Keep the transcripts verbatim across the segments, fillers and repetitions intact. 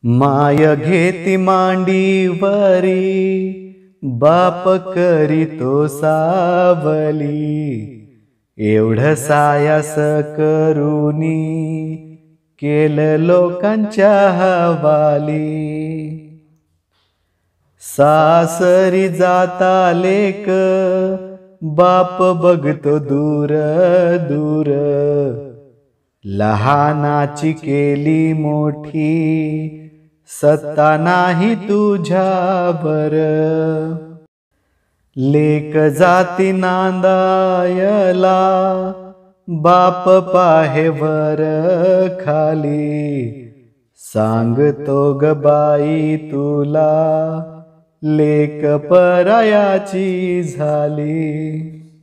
माय घेती मांडीवरी बाप करीतो सावली, एवढं सायास करूनी केलं लोकांच्या हवाली। सासरी जाता लेक बाप बघतो दूर दूर, लहानाची केली मोठी सत्ता नाही तुझ्यावर। लेक जाती नांदायला बाप पाहे वर खाली, सांगतो ग बाई तुला लेक परायाची झाली।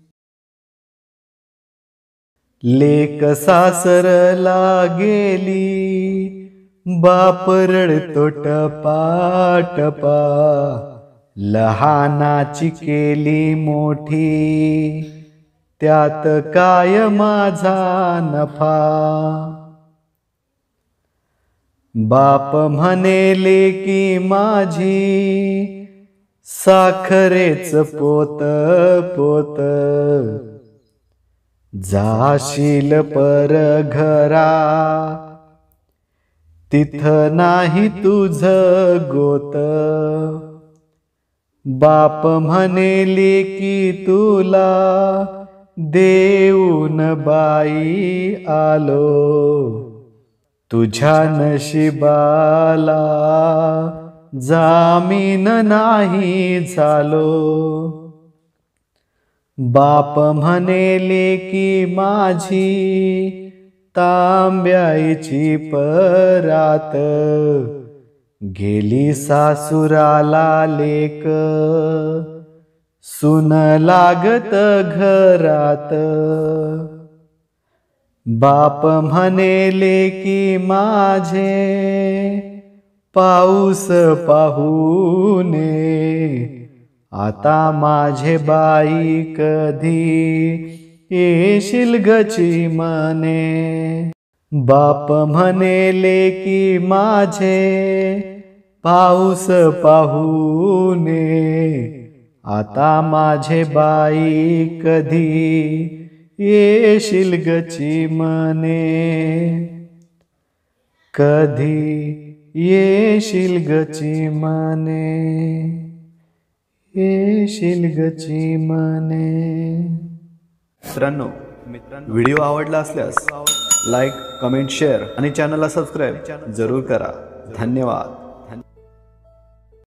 लेक सासरला गेली बाप रडतो टपा टपा, लहानाची केली मोठी त्यात काय माझा नफा। बाप म्हणे लेकी माझी साखरेच पोत पोत, जाशील पर घरा तिथ नाही तुझ गोत। बाप म्हणे लेकी तुला देऊन बाई आलो, तुझ्या नशिबाला जामीन नाही झालो। बाप म्हणे लेकी माझी तांब्याची परात, गेली सासुराला लेक सुन लागत घरात। बाप म्हणे लेकी माझे पाऊस पाहुने, आता माझे बाई कधी येशील गची मने। बाप म्हणे लेकी माझे पाऊस पाहुने, आता माझे बाई कधी येशील गची मने, कधी येशील गची मने, येशील गची मने। मित्रांनो, व्हिडिओ आवडला असल्यास लाईक, कमेंट, शेअर आणि चॅनलला सबस्क्राईब जरूर करा। धन्यवाद।